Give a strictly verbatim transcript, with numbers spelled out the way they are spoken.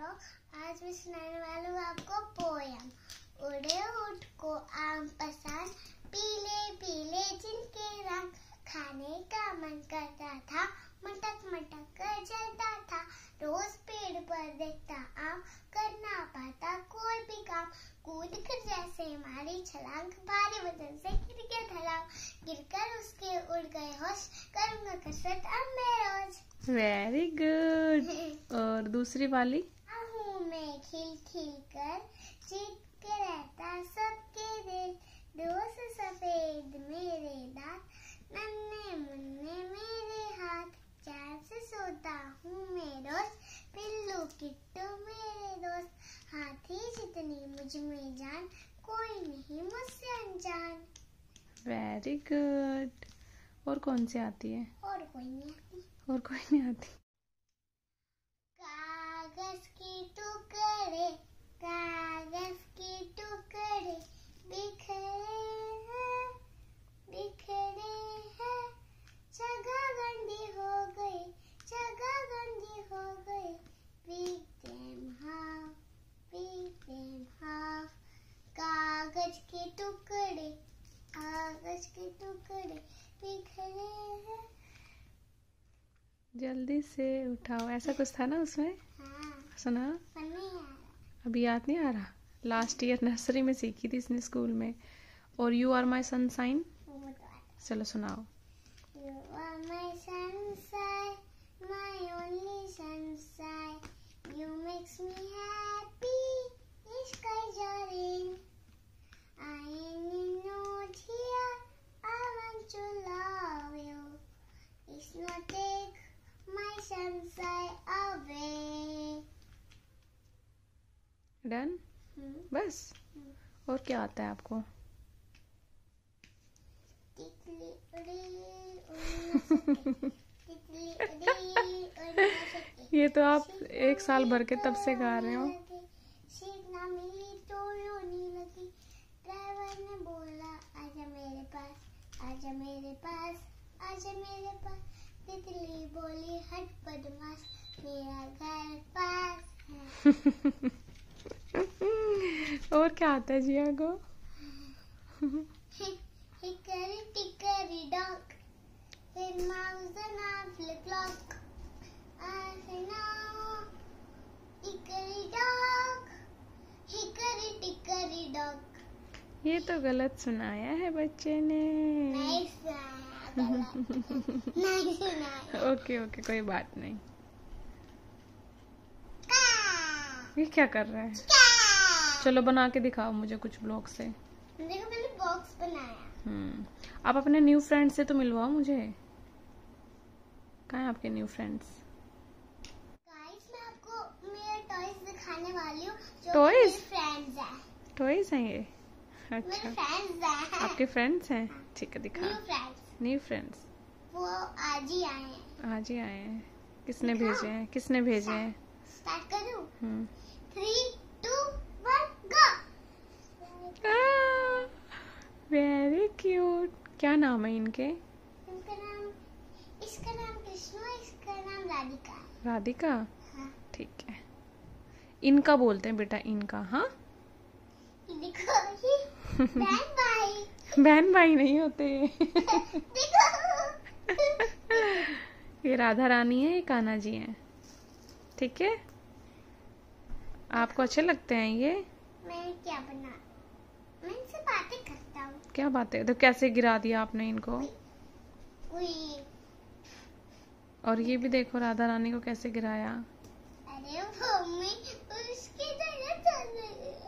आज मैं सुनाने वाली हूँ आपको पोयम। उड़े ऊँट को आम पसंद, पीले पीले जिनके रंग, खाने का मन करता था, मटक मटक कर जलता था। रोज पेड़ पर देखता आम, करना पाता कोई भी काम। कूद कर जैसे मारी छलांग, भारी वजन से गिर गया धड़ाम। गिरकर उसके उड़ गए होश, करूँगा कसरत अब मैं रोज। Very good. और दूसरी वाली? हूँ मैं खिल खिल कर, जीत के रहता सबके दिल। दोस्त सफेद मेरे दांत, नन्हे मुन्ने मेरे हाथ। चैन से सोता हूँ मैं रोज, पिल्लू किट्टू मेरे दोस्त। हाथी जितनी मुझ में जान, कोई नहीं मुझसे अनजान। Very good. और कौन सी आती है? और कोई नहीं आती। और कोई नहीं आती। कागज के टुकड़े, कागज के टुकड़े बिखरे हैं, बिखरे हैं। जगह गंदी हो गई, जगह गंदी हो गई। Pick them half, pick them half। कागज के टुकड़े, कागज के टुकड़े बिखरे हैं। जल्दी से उठाओ, ऐसा कुछ था ना उसमें? हाँ, सुना? नहीं आ रहा। अभी याद नहीं आ रहा? लास्ट ईयर नर्सरी में सीखी थी इसने स्कूल में। और यू आर माई सनशाइन, वो तो आ रहा। चलो सुनाओ। You are my sunshine, my only sunshine. You makes me happy, skies are in. I am not here, I want to love you. It's not take my sunshine away. Done? Hmm? बस? और क्या आता है आपको? तितली उड़ी उड़ ना सके, तितली उड़ी उड़ ना सके। ये तो आप एक साल भर के तब से गा रहे हो। सीट ना मिली तो रोने लगी। ड्राइवर ने बोला आजा मेरे पास, आजा मेरे पास, आजा मेरे पास। तितली बोली हट बदमाश, मेरा घर पास है। और क्या आता है जिया को? Hickory dickory dock, then mouse and half the clock. I say no, hickory dock, hickory dickory dock. ये तो गलत सुनाया है बच्चे ने। नहीं सुनाया, गलत। नहीं सुनाया। ओके ओके, कोई बात नहीं। का, ये क्या कर रहा है? का। चलो बना के दिखाओ मुझे कुछ ब्लॉग से। देखो मैंने बॉक्स बनाया। हम्म आप अपने न्यू फ्रेंड से तो मिलवाओ मुझे। कहाँ हैं आपके न्यू फ्रेंड्स? गाइस मैं आपको मेरे टॉयज दिखाने वाली हूँ जो Toys? मेरे फ्रेंड्स हैं। टॉयज हैं ये? मेरे अच्छा, फ्रेंड्स हैं। आपके फ्रेंड्स हैं? ठीक है, दिखा। न्यू फ्रेंड्स, न्यू फ्रेंड्स वो आज ही आए हैं। आज ही आए हैं। किसने दिखाओ। भेजे हैं? किसने भेजे हैं? स्टार्ट करूँ? Hmm three two one go. Very cute. क्या नाम है इनके? इनका नाम, इसका नाम कृष्णा, इसका नाम राधिका है। राधिका? हाँ। ठीक है। इनका बोलते हैं बेटा, इनका। हाँ, ये देखो ये बहन भाई। बहन भाई नहीं होते। देखो ये राधा रानी है, ये कान्हा जी हैं। ठीक है, आपको अच्छे लगते हैं ये? मैं क्या बना, मैं इनसे बातें करता हूँ। क्या बात है? तो कैसे गिरा दिया आपने इनको? कोई, और ये भी देखो राधा रानी को कैसे गिराया। अरे वो मैं उसकी जगह चल रही है।